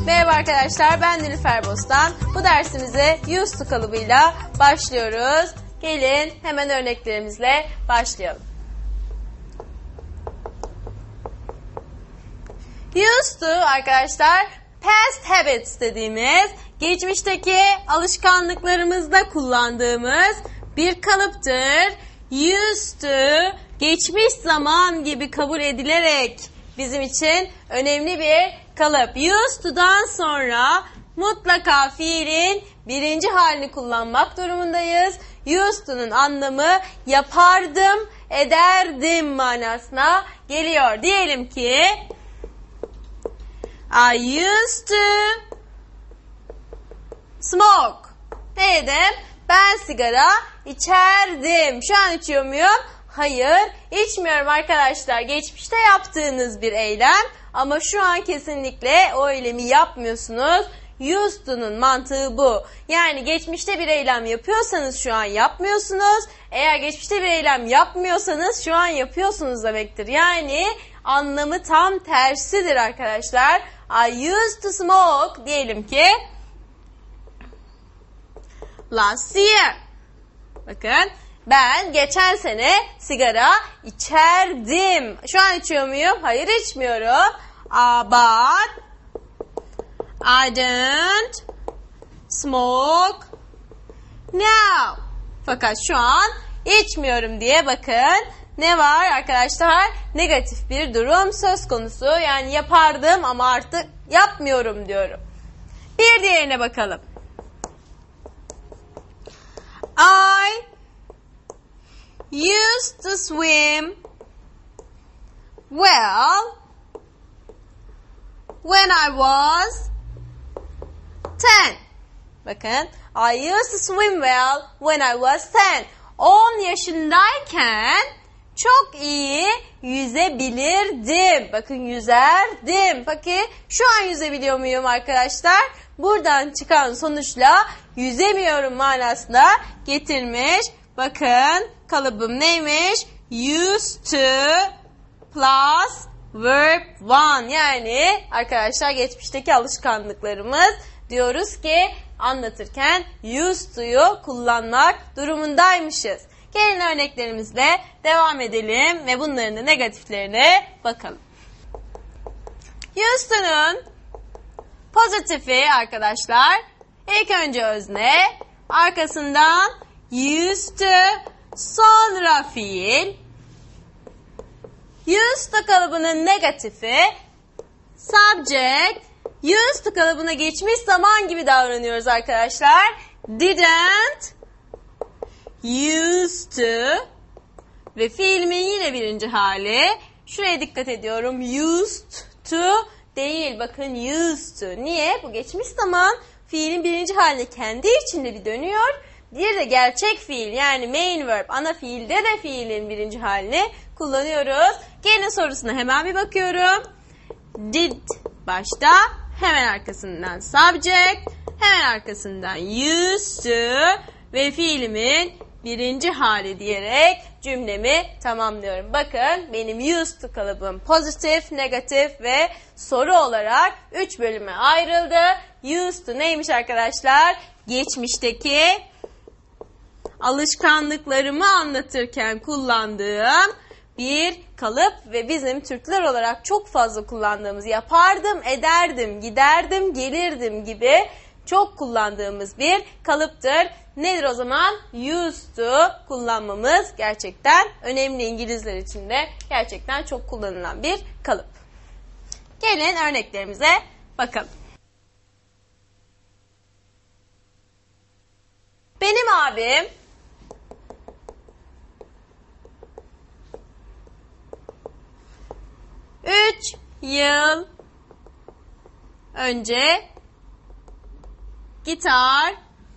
Merhaba arkadaşlar, ben Nilüfer Bostan. Bu dersimize used to kalıbıyla başlıyoruz. Gelin hemen örneklerimizle başlayalım. Used to arkadaşlar past habits dediğimiz, geçmişteki alışkanlıklarımızda kullandığımız bir kalıptır. Used to geçmiş zaman gibi kabul edilerek bizim için önemli bir kalıp. Used to'dan sonra mutlaka fiilin birinci halini kullanmak durumundayız. Used to'nun anlamı yapardım, ederdim manasına geliyor. Diyelim ki I used to smoke. Ne dedim? Ben sigara içerdim. Şu an içiyor muyum? Hayır, içmiyorum arkadaşlar. Geçmişte yaptığınız bir eylem ama şu an kesinlikle o eylemi yapmıyorsunuz. Used to'nun mantığı bu. Yani geçmişte bir eylem yapıyorsanız şu an yapmıyorsunuz. Eğer geçmişte bir eylem yapmıyorsanız şu an yapıyorsunuz demektir. Yani anlamı tam tersidir arkadaşlar. I used to smoke diyelim ki last year. Bakın, ben geçen sene sigara içerdim. Şu an içiyor muyum? Hayır, içmiyorum. But I don't smoke now. Fakat şu an içmiyorum diye bakın. Ne var arkadaşlar? Negatif bir durum söz konusu. Yani yapardım ama artık yapmıyorum diyorum. Bir diğerine bakalım. I used to swim well when I was 10. Bakın, I used to swim well when I was 10. 10 yaşındayken çok iyi yüzebilirdim. Bakın, yüzerdim. Peki şu an yüzebiliyor muyum arkadaşlar? Buradan çıkan sonuçla yüzemiyorum manasına getirmiş. Bakın, kalıbım neymiş? Used to plus verb one. Yani arkadaşlar geçmişteki alışkanlıklarımız, diyoruz ki anlatırken used to'yu kullanmak durumundaymışız. Gelin örneklerimizle devam edelim ve bunların da negatiflerine bakalım. Used to'nun pozitifi arkadaşlar, ilk önce özne, arkasından used to, sonra fiil. Used to kalıbının negatifi subject. Used to kalıbına geçmiş zaman gibi davranıyoruz arkadaşlar. Didn't, used to ve fiilimin yine birinci hali. Şuraya dikkat ediyorum. Used to değil. Bakın, used to. Niye? Bu geçmiş zaman fiilin birinci haline kendi içinde bir dönüyor. Diğeri de gerçek fiil, yani main verb, ana fiilde de fiilin birinci halini kullanıyoruz. Gelin sorusuna hemen bir bakıyorum. Did başta, hemen arkasından subject, hemen arkasından used to ve fiilimin birinci hali diyerek cümlemi tamamlıyorum. Bakın, benim used to kalıbım pozitif, negatif ve soru olarak 3 bölüme ayrıldı. Used to neymiş arkadaşlar? Geçmişteki alışkanlıklarımı anlatırken kullandığım bir kalıp ve bizim Türkler olarak çok fazla kullandığımız, yapardım, ederdim, giderdim, gelirdim gibi çok kullandığımız bir kalıptır. Nedir o zaman? Used to kullanmamız gerçekten önemli. İngilizler için de gerçekten çok kullanılan bir kalıp. Gelin örneklerimize bakalım. Benim abim 3 yıl önce gitar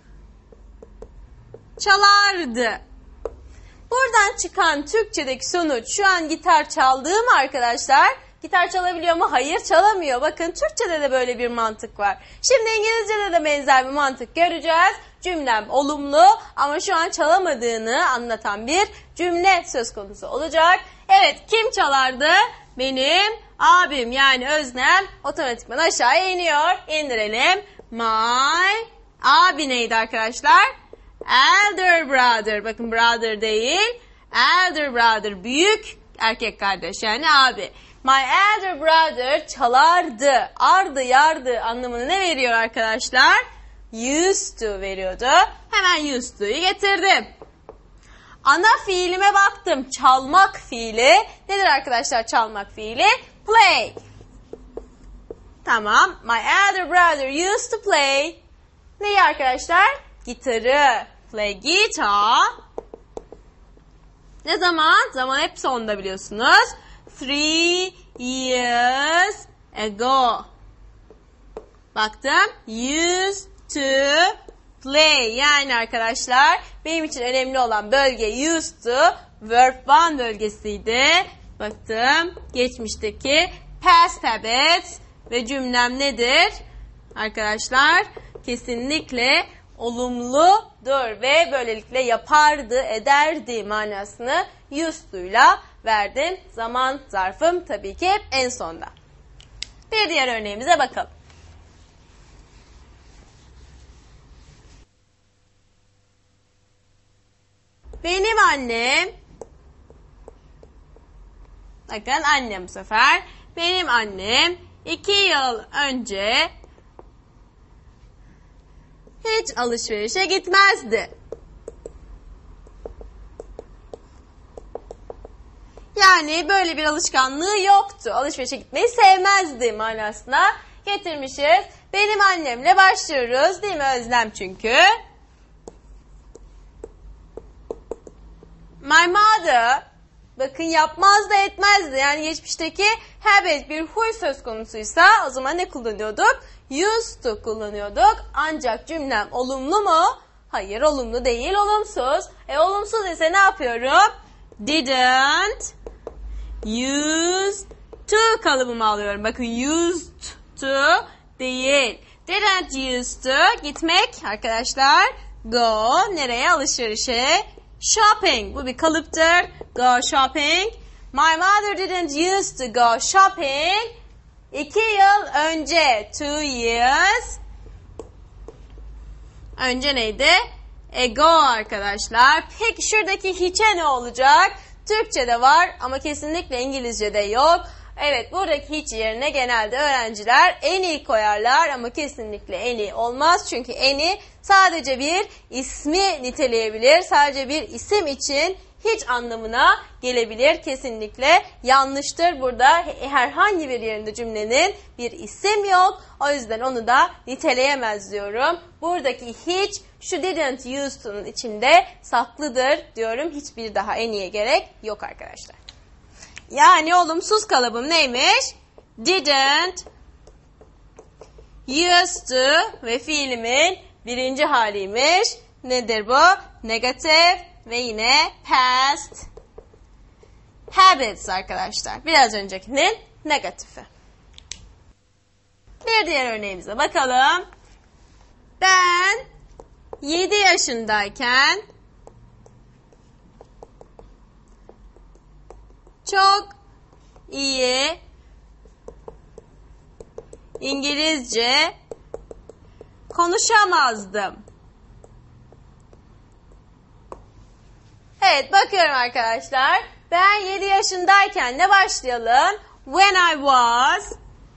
çalardı. Buradan çıkan Türkçedeki sonuç, şu an gitar çaldığım arkadaşlar, gitar çalabiliyor mu? Hayır, çalamıyor. Bakın, Türkçede de böyle bir mantık var. Şimdi İngilizce'de de benzer bir mantık göreceğiz. Cümlem olumlu ama şu an çalamadığını anlatan bir cümle söz konusu olacak. Evet, kim çalardı? benim abim yani Özlem otomatikman aşağıya iniyor. İndirelim. My abi neydi arkadaşlar? Elder brother. Bakın brother değil. Elder brother büyük erkek kardeş yani abi. My elder brother çalardı. Ardı yardı anlamını ne veriyor arkadaşlar? Used to veriyordu. Hemen used to'yu getirdim. Ana fiilime baktım. Çalmak fiili. Nedir arkadaşlar çalmak fiili? Play. Tamam. My elder brother used to play. Neyi arkadaşlar? Gitarı. Play guitar. Ne zaman? Zaman hep sonda biliyorsunuz. 3 years ago. Baktım. Used to play. Yani arkadaşlar benim için önemli olan bölge used to verb one bölgesiydi. Baktım. Geçmişteki past habits ve cümlem nedir? Arkadaşlar kesinlikle olumludur ve böylelikle yapardı, ederdi manasını used to'yla verdim. Zaman zarfım tabii ki hep en sonda. Bir diğer örneğimize bakalım. Benim annem, bakın annem bu sefer, benim annem 2 yıl önce hiç alışverişe gitmezdi. Yani böyle bir alışkanlığı yoktu. Alışverişe gitmeyi sevmezdi manasına getirmişiz. Benim annemle başlıyoruz değil mi Özlem çünkü? My mother, bakın yapmazdı etmezdi. Yani geçmişteki habit bir huy söz konusuysa o zaman ne kullanıyorduk? Used to kullanıyorduk. Ancak cümlem olumlu mu? Hayır olumlu değil olumsuz. Olumsuz ise ne yapıyorum? Didn't used to kalıbımı alıyorum. Bakın used to değil. Didn't used to gitmek arkadaşlar. Go nereye? Alışverişe. Shopping. Bu bir kalıptır. Go shopping. My mother didn't used to go shopping. 2 yıl önce. 2 years. Önce neydi? Ago arkadaşlar. Peki şuradaki hiçe ne olacak? Türkçe'de var ama kesinlikle İngilizce'de yok. Evet buradaki hiç yerine genelde öğrenciler any koyarlar ama kesinlikle any olmaz. Çünkü any sadece bir ismi niteleyebilir. Sadece bir isim için hiç anlamına gelebilir. Kesinlikle yanlıştır. Burada herhangi bir yerinde cümlenin bir isim yok. O yüzden onu da niteleyemez diyorum. Buradaki hiç şu didn't used to'nun içinde saklıdır diyorum. Hiçbir daha any'ye gerek yok arkadaşlar. Yani olumsuz kalıbım neymiş? Didn't used to ve fiilimin birinci haliymiş. Nedir bu? Negative ve yine past habits arkadaşlar. Biraz öncekinin negatifi. Bir diğer örneğimize bakalım. Ben 7 yaşındayken çok iyi İngilizce konuşamazdım. Evet bakıyorum arkadaşlar. Ben 7 yaşındayken ne başlayalım? When I was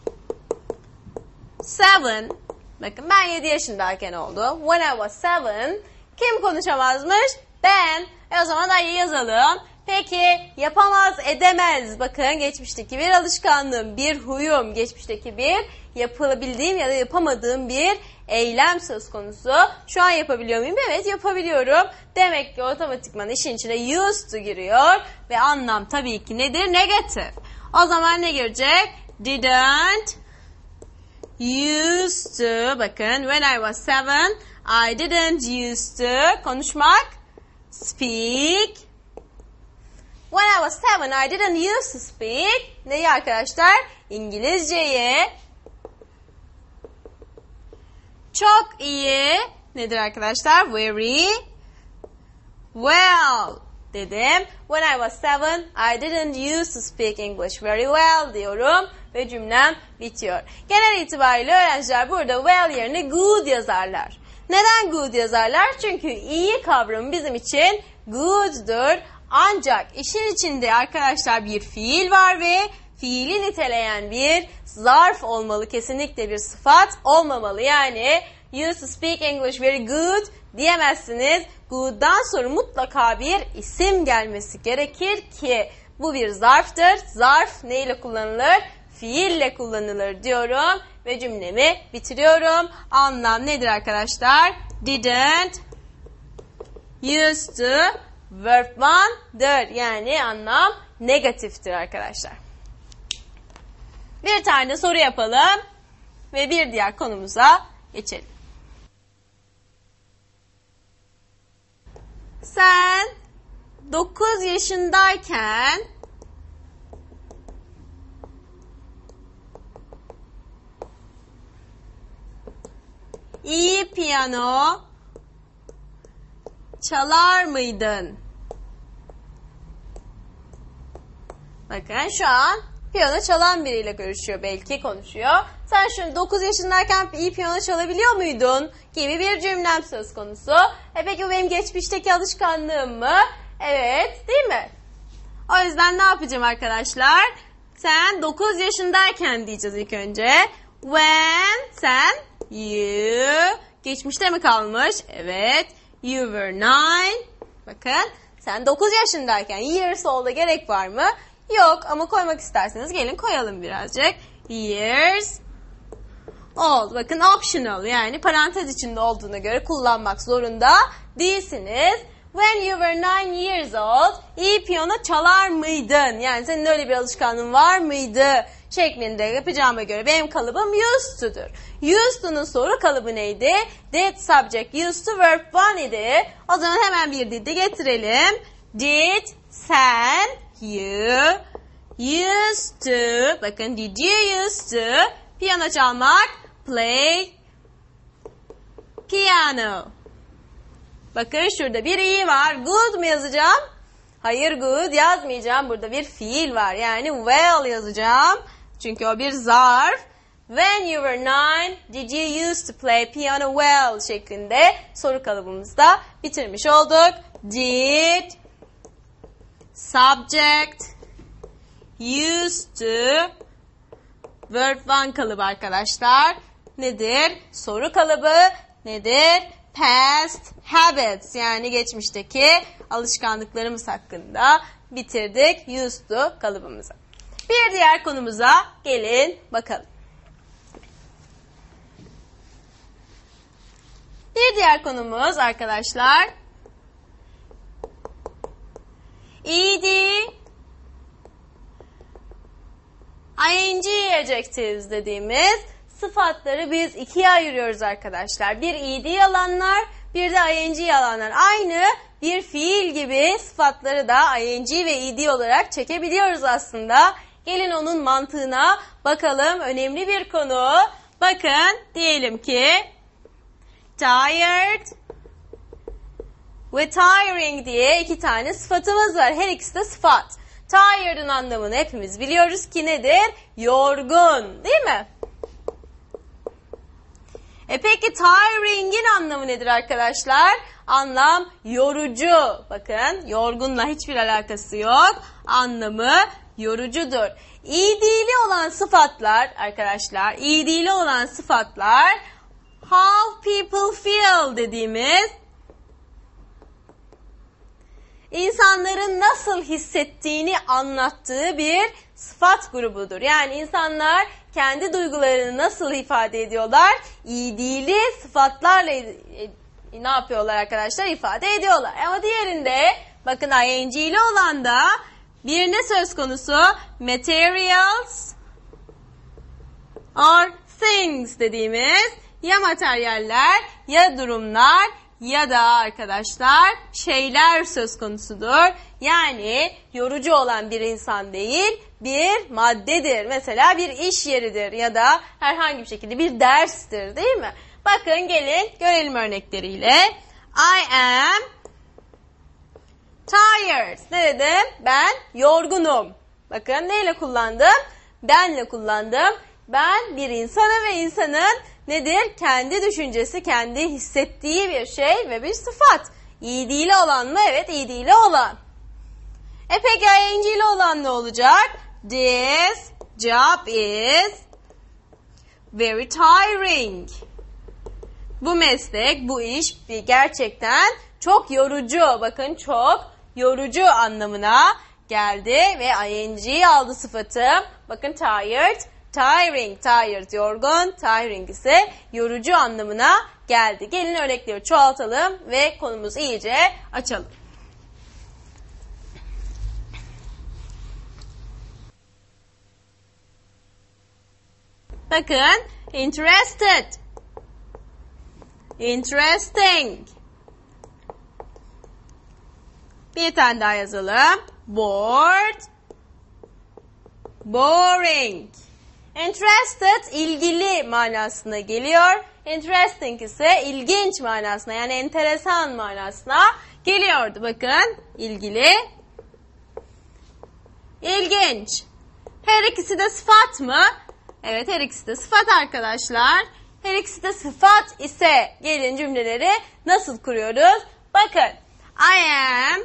7. Bakın ben 7 yaşındayken oldu. When I was 7. Kim konuşamazmış? Ben. O zaman da yazalım. Peki yapamaz edemez. Bakın geçmişteki bir alışkanlığım, bir huyum, geçmişteki bir yapılabildiğim ya da yapamadığım bir eylem söz konusu. Şu an yapabiliyor muyum? Evet yapabiliyorum. Demek ki otomatikman işin içine used to giriyor ve anlam tabii ki nedir? Negatif. O zaman ne girecek? Didn't used to. Bakın when I was 7 I didn't used to konuşmak. Speak. When I was 7 I didn't used to speak. Neyi arkadaşlar? İngilizceyi. Çok iyi. Nedir arkadaşlar? Very well. dedim. When I was 7, I didn't used to speak English very well diyorum ve cümlem bitiyor. Genel itibariyle öğrenciler burada well yerine good yazarlar. Neden good yazarlar? Çünkü iyi kavramı bizim için good'dur. Ancak işin içinde arkadaşlar bir fiil var ve fiili niteleyen bir zarf olmalı. Kesinlikle bir sıfat olmamalı. Yani used to speak English very good diyemezsiniz. Good'dan sonra mutlaka bir isim gelmesi gerekir ki bu bir zarftır. Zarf neyle kullanılır? Fiille kullanılır diyorum ve cümlemi bitiriyorum. Anlam nedir arkadaşlar? Didn't used to verb 1'dır. Yani anlam negatiftir arkadaşlar. Bir tane soru yapalım ve bir diğer konumuza geçelim. Sen 9 yaşındayken iyi piyano çalar mıydın? Bakın şu an piyano çalan biriyle görüşüyor, belki konuşuyor. Sen şimdi 9 yaşındayken iyi piyano çalabiliyor muydun? Gibi bir cümlem söz konusu. Peki bu benim geçmişteki alışkanlığım mı? Evet, değil mi? O yüzden ne yapacağım arkadaşlar? Sen 9 yaşındayken diyeceğiz ilk önce. When, sen, you, geçmişte mi kalmış? Evet. You were 9. Bakın, sen 9 yaşındayken years olda gerek var mı? Yok ama koymak isterseniz gelin koyalım birazcık. Years old. Bakın optional, yani parantez içinde olduğuna göre kullanmak zorunda değilsiniz. When you were 9 years old, iyi piyano çalar mıydın? Yani senin öyle bir alışkanlığın var mıydı? Şeklinde yapacağıma göre benim kalıbım used to'dur. Used to'nun soru kalıbı neydi? Did subject used to verb 1 idi. O zaman hemen bir did'i getirelim. Did, sen, you used to, bakın did you used to piyano çalmak, play piano. Bakın şurada bir i var. Good mu yazacağım? Hayır, good yazmayacağım. Burada bir fiil var. Yani well yazacağım. Çünkü o bir zarf. When you were 9, did you used to play piano well şeklinde soru kalıbımızda bitirmiş olduk. Did subject used to verb 1 kalıbı arkadaşlar. Nedir? Soru kalıbı nedir? Past habits, yani geçmişteki alışkanlıklarımız hakkında bitirdik used to kalıbımızı. Bir diğer konumuza gelin bakalım. Bir diğer konumuz arkadaşlar ed, ing adjectives dediğimiz sıfatları biz ikiye ayırıyoruz arkadaşlar. Bir ed alanlar, bir de ing alanlar. Aynı bir fiil gibi sıfatları da ing ve ed olarak çekebiliyoruz aslında. Gelin onun mantığına bakalım. Önemli bir konu. Bakın diyelim ki tired ve tiring diye iki tane sıfatımız var. Her ikisi de sıfat. Tired'ın anlamını hepimiz biliyoruz ki nedir? Yorgun, değil mi? Peki tiring'in anlamı nedir arkadaşlar? Anlam yorucu. Bakın yorgunla hiçbir alakası yok. Anlamı yorucudur. İdili olan sıfatlar arkadaşlar, idili olan sıfatlar how people feel dediğimiz insanların nasıl hissettiğini anlattığı bir sıfat grubudur. Yani insanlar kendi duygularını nasıl ifade ediyorlar? İdili sıfatlarla ne yapıyorlar arkadaşlar? İfade ediyorlar. Ama diğerinde bakın ing'li olan da bir ne söz konusu? Materials or things dediğimiz ya materyaller ya durumlar ya da arkadaşlar şeyler söz konusudur. Yani yorucu olan bir insan değil, bir maddedir. Mesela bir iş yeridir ya da herhangi bir şekilde bir derstir, değil mi? Bakın gelin görelim örnekleriyle. I am Tired. Ne dedim? Ben yorgunum. Bakın neyle kullandım? Benle kullandım. Ben bir insanım ve insanın nedir? Kendi düşüncesi, kendi hissettiği bir şey ve bir sıfat. İ'diyle olan mı? Evet, i'diyle olan. Peki ing ile olan ne olacak? This job is very tiring. Bu meslek, bu iş gerçekten çok yorucu. Bakın çok yorucu anlamına geldi ve ing aldı sıfatı. Bakın tired, tiring, tired yorgun, tiring ise yorucu anlamına geldi. Gelin örnekleri çoğaltalım ve konumuzu iyice açalım. Bakın interested, interesting. Bir tane daha yazalım. Bored, boring. Interested ilgili manasına geliyor. Interesting ise ilginç manasına, yani enteresan manasına geliyordu. Bakın ilgili, ilginç. Her ikisi de sıfat mı? Evet, her ikisi de sıfat arkadaşlar. Her ikisi de sıfat ise gelin cümleleri nasıl kuruyoruz? Bakın. I am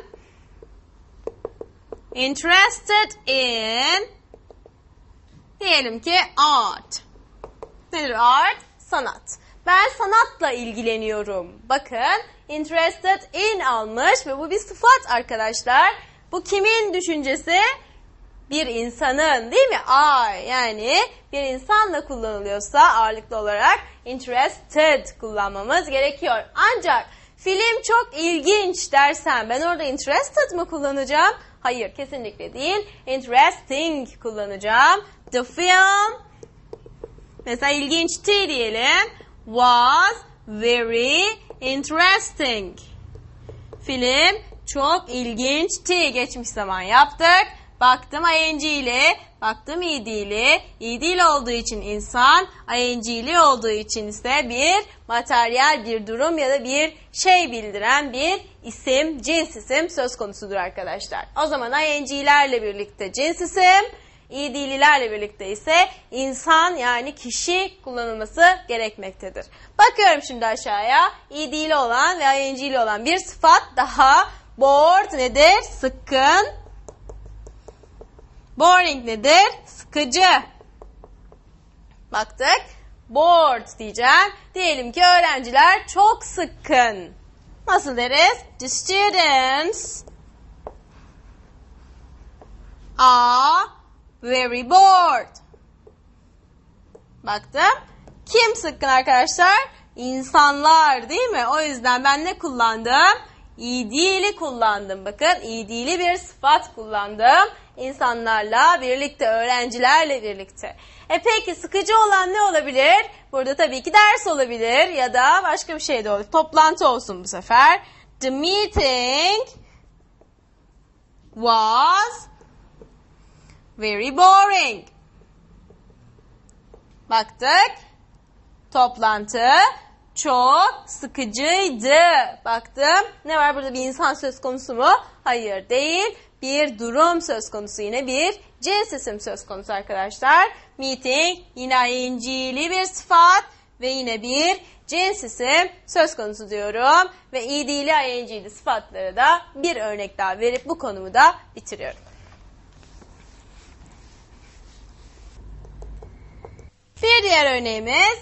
interested in, diyelim ki art. Nedir art? Sanat. Ben sanatla ilgileniyorum. Bakın interested in almış ve bu bir sıfat arkadaşlar. Bu kimin düşüncesi? Bir insanın, değil mi? I, yani bir insanla kullanılıyorsa ağırlıklı olarak interested kullanmamız gerekiyor. Ancak film çok ilginç dersem ben orada interested mı kullanacağım? Hayır, kesinlikle değil. Interesting kullanacağım. The film, mesela ilginçti diyelim. Was very interesting. Film çok ilginçti. Geçmiş zaman yaptık. Baktım ing ile, baktım id ile. İd ile olduğu için insan, ing ile olduğu için ise bir materyal, bir durum ya da bir şey bildiren bir isim, cins isim söz konusudur arkadaşlar. O zaman ing'lerle birlikte cins isim, id'lilerle birlikte ise insan, yani kişi kullanılması gerekmektedir. Bakıyorum şimdi aşağıya. İd'li olan ve ing'li olan bir sıfat daha. Bored nedir? Sıkkın. Boring nedir? Sıkıcı. Baktık. Bored diyeceğim. Diyelim ki öğrenciler çok sıkkın. Nasıl deriz? The students are very bored. Baktım. Kim sıkkın arkadaşlar? İnsanlar, değil mi? O yüzden ben ne kullandım? İd'li kullandım. Bakın id'li bir sıfat kullandım. İnsanlarla birlikte, öğrencilerle birlikte. Peki sıkıcı olan ne olabilir? Burada tabii ki ders olabilir ya da başka bir şey de olur. Toplantı olsun bu sefer. The meeting was very boring. Baktık. Toplantı çok sıkıcıydı. Baktım. Ne var burada, bir insan söz konusu mu? Hayır, değil. Bir durum söz konusu, yine bir cins isim söz konusu arkadaşlar. Meeting yine ing'li bir sıfat ve yine bir cins isim söz konusu diyorum. Ve id'li, ing'li sıfatlara da bir örnek daha verip bu konumu da bitiriyorum. Bir diğer örneğimiz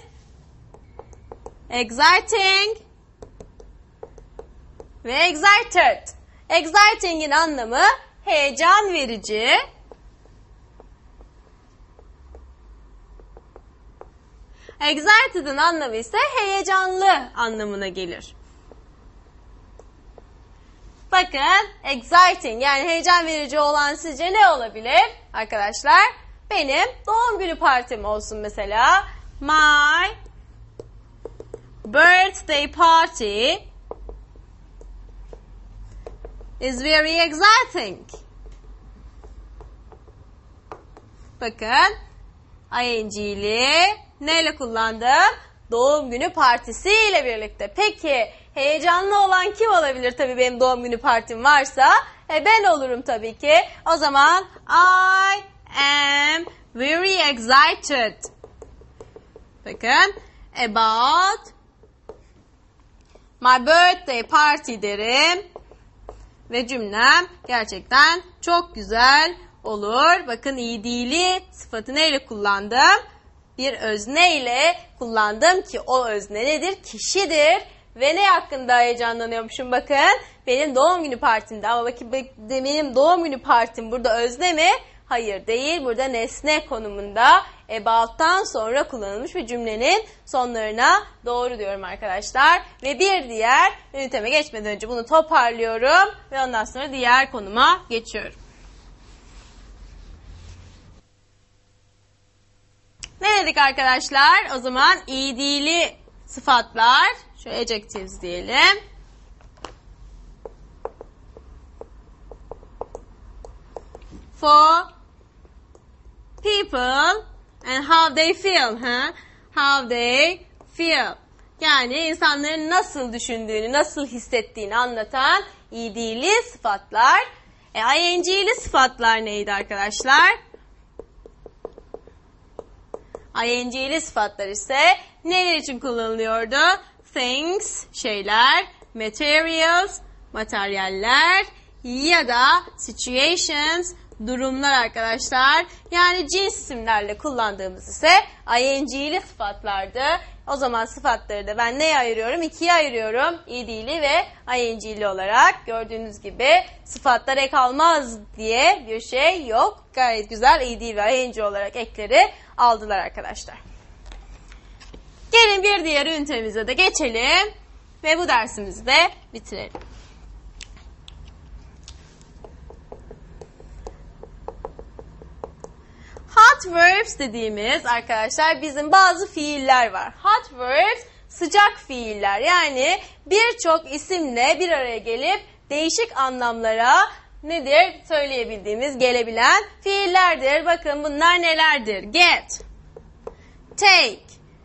exciting ve excited. Exciting'in anlamı heyecan verici. Excited'ın anlamı ise heyecanlı anlamına gelir. Bakın exciting, yani heyecan verici olan sizce ne olabilir arkadaşlar? Benim doğum günü partim olsun mesela. My birthday party is very exciting. Bakın ing'li neyle kullandım? Doğum günü partisiyle birlikte. Peki heyecanlı olan kim olabilir? Tabii benim doğum günü partim varsa Ben olurum tabii ki. O zaman I am very excited. Bakın. About my birthday party derim. Ve cümlem gerçekten çok güzel olur. Bakın idili sıfatı neyle kullandım? Bir özne ile kullandım ki o özne nedir? Kişidir. Ve ne hakkında heyecanlanıyormuşum bakın. Benim doğum günü partimde. Ama bakın benim doğum günü partim burada özne mi? Hayır değil. Burada nesne konumunda about'tan sonra kullanılmış ve cümlenin sonlarına doğru diyorum arkadaşlar. Ve bir diğer üniteme geçmeden önce bunu toparlıyorum. Ve ondan sonra diğer konuma geçiyorum. Ne dedik arkadaşlar? O zaman idili sıfatlar. Şöyle adjectives diyelim. For people and how they feel. How they feel. Yani insanların nasıl düşündüğünü, nasıl hissettiğini anlatan idili sıfatlar. ING'li sıfatlar neydi arkadaşlar? ING'li sıfatlar ise neler için kullanılıyordu? Things, şeyler, materials, materyaller ya da situations, durumlar arkadaşlar. Yani cins isimlerle kullandığımız ise ING'li sıfatlardı. O zaman sıfatları da ben neye ayırıyorum? İkiye ayırıyorum. İdili ve ING'li olarak. Gördüğünüz gibi sıfatlar ek almaz diye bir şey yok. Gayet güzel id ve ing olarak ekleri aldılar arkadaşlar. Gelin bir diğer ünitemize de geçelim ve bu dersimizi de bitirelim. Hot verbs dediğimiz arkadaşlar bizim bazı fiiller var. Hot verbs sıcak fiiller, yani birçok isimle bir araya gelip değişik anlamlara nedir söyleyebildiğimiz, gelebilen fiillerdir. Bakın bunlar nelerdir? Get, take,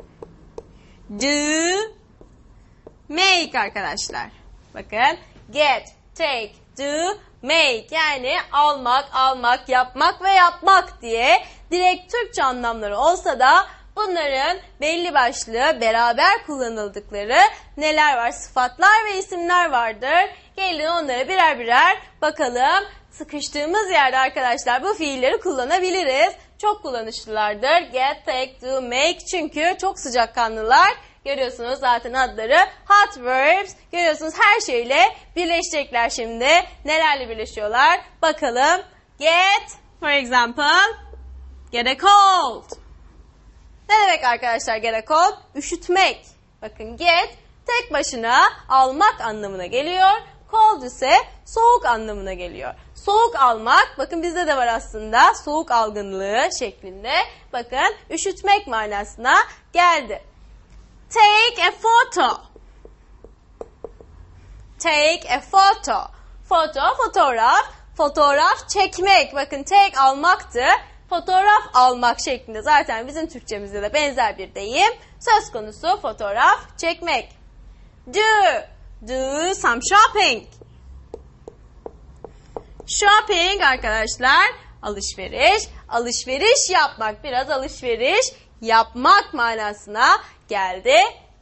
do, make arkadaşlar. Bakın get, take, do, make, yani almak, yapmak ve yapmak diye direkt Türkçe anlamları olsa da bunların belli başlı beraber kullanıldıkları neler var? Sıfatlar ve isimler vardır. Gelin onlara birer birer bakalım. Sıkıştığımız yerde arkadaşlar bu fiilleri kullanabiliriz. Çok kullanışlılardır. Get, take, do, make, çünkü çok sıcakkanlılar. Görüyorsunuz zaten adları hot verbs. Görüyorsunuz her şeyle birleşecekler şimdi. Nelerle birleşiyorlar? Bakalım. Get, for example, get a cold. Ne demek arkadaşlar get a cold? Üşütmek. Bakın get tek başına almak anlamına geliyor. Cold ise soğuk anlamına geliyor. Soğuk almak, bakın bizde de var aslında soğuk algınlığı şeklinde. Bakın üşütmek manasına geldi. Take a photo. Take a photo. Foto, fotoğraf. Fotoğraf çekmek. Bakın take almaktı. Fotoğraf almak şeklinde zaten bizim Türkçemizde de benzer bir deyim. Söz konusu fotoğraf çekmek. Do some shopping. Shopping arkadaşlar alışveriş. Alışveriş yapmak, biraz alışveriş yapmak manasına geldi.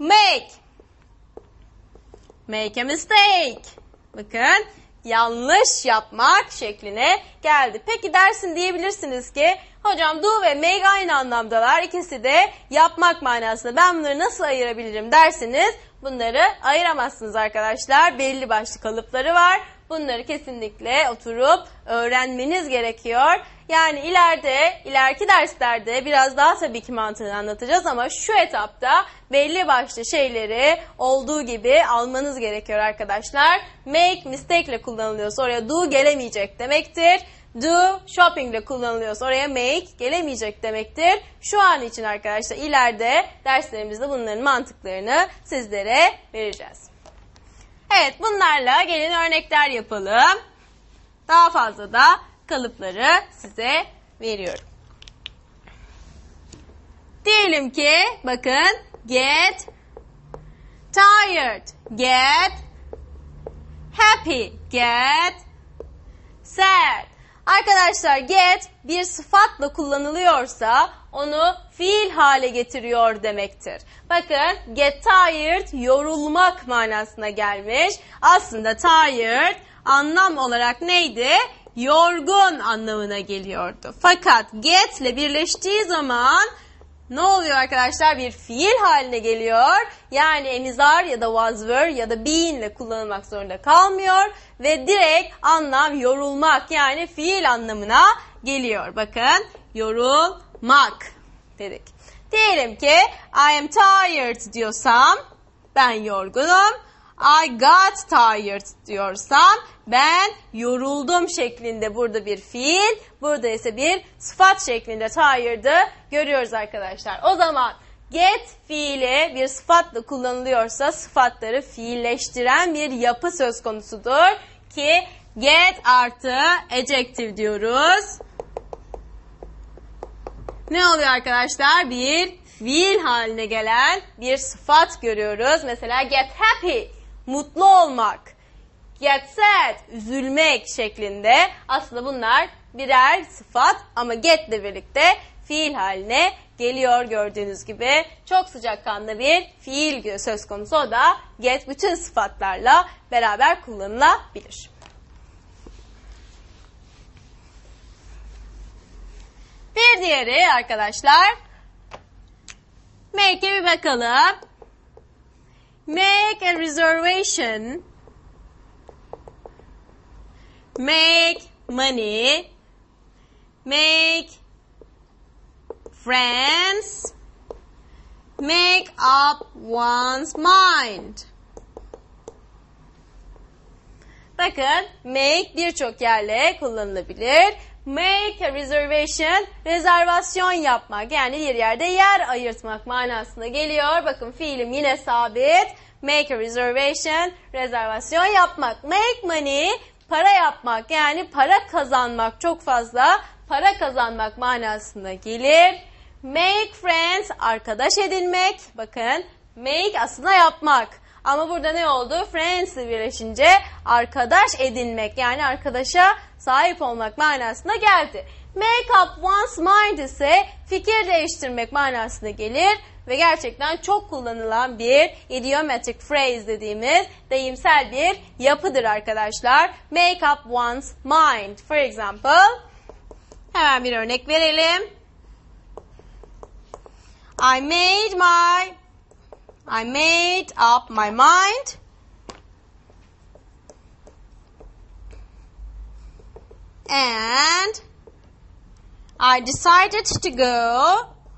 Make a mistake. Bakın yanlış yapmak şekline geldi. Peki dersin diyebilirsiniz ki hocam do ve make aynı anlamdalar. İkisi de yapmak manasında. Ben bunları nasıl ayırabilirim dersiniz. Bunları ayıramazsınız arkadaşlar. Belli başlı kalıpları var. Bunları kesinlikle oturup öğrenmeniz gerekiyor. Yani ileriki derslerde biraz daha tabii ki mantığını anlatacağız ama şu etapta belli başlı şeyleri olduğu gibi almanız gerekiyor arkadaşlar. Make mistake ile kullanılıyorsa oraya do gelemeyecek demektir. Do shopping ile kullanılıyorsa oraya make gelemeyecek demektir. Şu an için arkadaşlar ileride derslerimizde bunların mantıklarını sizlere vereceğiz. Evet, bunlarla gelin örnekler yapalım. Daha fazla da kalıpları size veriyorum. Diyelim ki bakın get tired, get happy, get sad. Arkadaşlar get bir sıfatla kullanılıyorsa onu fiil hale getiriyor demektir. Bakın get tired yorulmak manasına gelmiş. Aslında tired anlam olarak neydi? Yorgun anlamına geliyordu. Fakat get ile birleştiği zaman ne oluyor arkadaşlar? Bir fiil haline geliyor. Yani am are ya da was were ya da been ile kullanılmak zorunda kalmıyor. Ve direkt anlam yorulmak yani fiil anlamına geliyor. Bakın yorulmak dedik. Diyelim ki I am tired diyorsam ben yorgunum. I got tired diyorsam ben yoruldum şeklinde burada bir fiil, burada ise bir sıfat şeklinde tired'ı görüyoruz arkadaşlar. O zaman get fiili bir sıfatla kullanılıyorsa sıfatları fiilleştiren bir yapı söz konusudur ki get artı adjective diyoruz. Ne oluyor arkadaşlar? Bir fiil haline gelen bir sıfat görüyoruz. Mesela get happy, mutlu olmak. Get sad, üzülmek şeklinde. Aslında bunlar birer sıfat ama get ile birlikte fiil haline geliyor gördüğünüz gibi. Çok sıcakkanlı bir fiil söz konusu, o da get bütün sıfatlarla beraber kullanılabilir. Bir diğeri arkadaşlar, make'e bir bakalım. Make a reservation. Make money. Make friends. Make up one's mind. Bakın make birçok yerle kullanılabilir. Make a reservation, rezervasyon yapmak yani bir yerde yer ayırtmak manasına geliyor. Bakın fiilim yine sabit. Make a reservation, rezervasyon yapmak. Make money, para yapmak yani para kazanmak, çok fazla para kazanmak manasına gelir. Make friends, arkadaş edinmek. Bakın make aslında yapmak. Ama burada ne oldu? Friends ile birleşince arkadaş edinmek yani arkadaşa sahip olmak manasına geldi. Make up one's mind ise fikir değiştirmek manasına gelir ve gerçekten çok kullanılan bir idiomatic phrase dediğimiz deyimsel bir yapıdır arkadaşlar. Make up one's mind. For example, hemen bir örnek verelim. I made up my mind. And I decided to go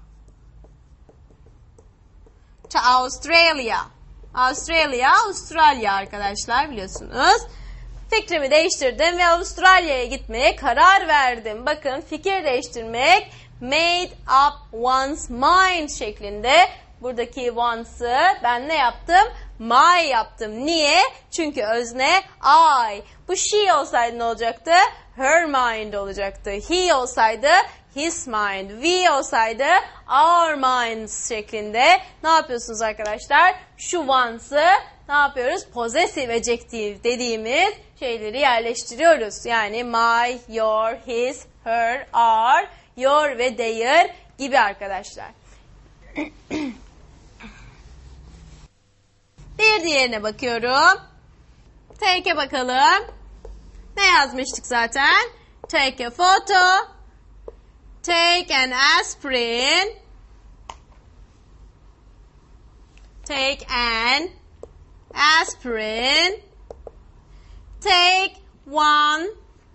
to Australia. Avustralya arkadaşlar biliyorsunuz. Fikrimi değiştirdim ve Avustralya'ya gitmeye karar verdim. Bakın fikir değiştirmek made up one's mind şeklinde. Buradaki one'sı ben ne yaptım? My yaptım. Niye? Çünkü özne I. Bu she olsaydı ne olacaktı? Her mind olacaktı. He olsaydı his mind. We olsaydı our minds şeklinde. Ne yapıyorsunuz arkadaşlar? Şu one'sı ne yapıyoruz? Possessive adjective dediğimiz şeyleri yerleştiriyoruz. Yani my, your, his, her, our, your ve their gibi arkadaşlar. Bir diğerine bakıyorum. Take'e bakalım. Ne yazmıştık zaten? Take a photo. Take an aspirin. Take an aspirin. Take one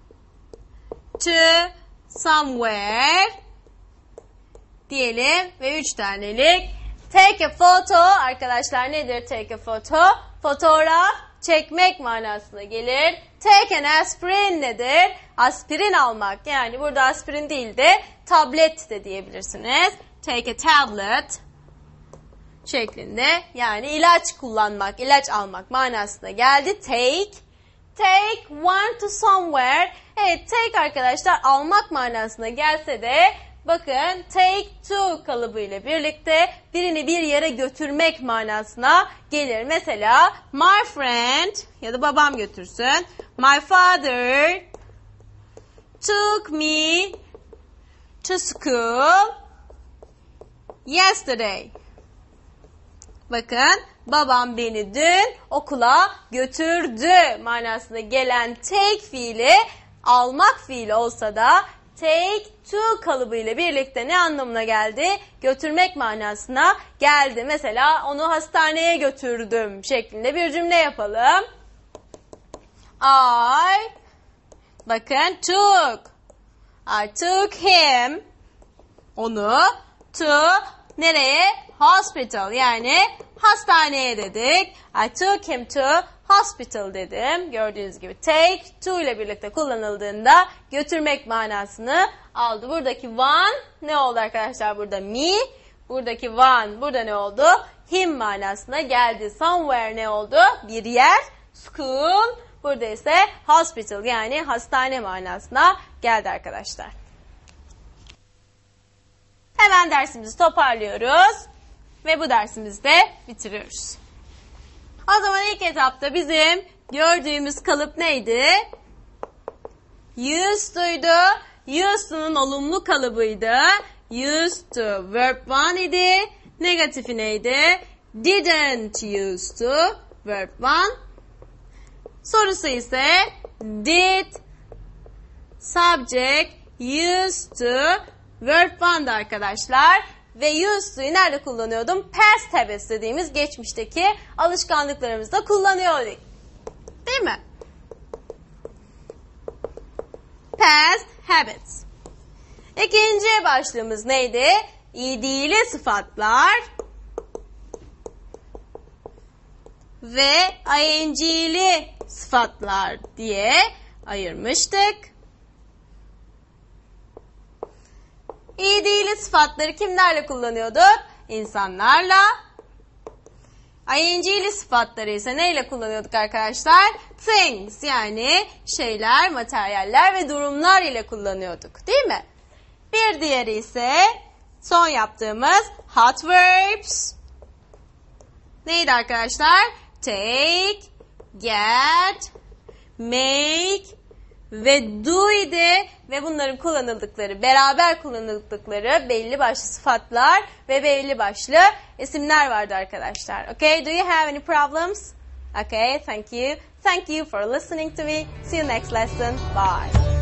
to somewhere. Diyelim ve 3 tanelik. Take a photo arkadaşlar nedir take a photo? Fotoğraf çekmek manasına gelir. Take an aspirin nedir? Aspirin almak. Yani burada aspirin değil de tablet de diyebilirsiniz. Take a tablet şeklinde yani ilaç kullanmak, ilaç almak manasına geldi. Take one to somewhere. Evet take arkadaşlar almak manasına gelse de bakın take to kalıbıyla birlikte birini bir yere götürmek manasına gelir. Mesela my friend ya da babam götürsün. My father took me to school yesterday. Bakın, babam beni dün okula götürdü manasına gelen take fiili almak fiili olsa da take to kalıbıyla birlikte ne anlamına geldi? Götürmek manasına geldi. Mesela onu hastaneye götürdüm şeklinde bir cümle yapalım. Bakın I took him, onu, to, nereye? Hospital, yani hastaneye dedik. I took him to hospital dedim. Gördüğünüz gibi take to ile birlikte kullanıldığında götürmek manasını aldı. Buradaki one ne oldu arkadaşlar? Burada me. Buradaki one burada ne oldu? Him manasına geldi. Somewhere ne oldu? Bir yer. School. Burada ise hospital, yani hastane manasına geldi arkadaşlar. Hemen dersimizi toparlıyoruz ve bu dersimizi de bitiriyoruz. O zaman ilk etapta bizim gördüğümüz kalıp neydi? Used to'ydu. Used to'nun olumlu kalıbıydı. Used to verb one idi. Negatifi neydi? Didn't used to verb one. Sorusu ise did subject used to verb one'dı arkadaşlar. Ve used to'yu nerede kullanıyordum? Past habits dediğimiz geçmişteki alışkanlıklarımızda kullanıyorduk. Değil mi? Past habits. İkinci başlığımız neydi? İdili sıfatlar ve ing'li sıfatlar diye ayırmıştık. İdili sıfatları kimlerle kullanıyorduk? İnsanlarla. ING'li sıfatları ise neyle kullanıyorduk arkadaşlar? Things, yani şeyler, materyaller ve durumlar ile kullanıyorduk. Değil mi? Bir diğeri ise son yaptığımız hot verbs. Neydi arkadaşlar? Take, get, make ve do idi. Ve bunların kullanıldıkları, beraber kullanıldıkları belli başlı sıfatlar ve belli başlı isimler vardı arkadaşlar. Okay, do you have any problems? Okay, thank you. Thank you for listening to me. See you next lesson. Bye.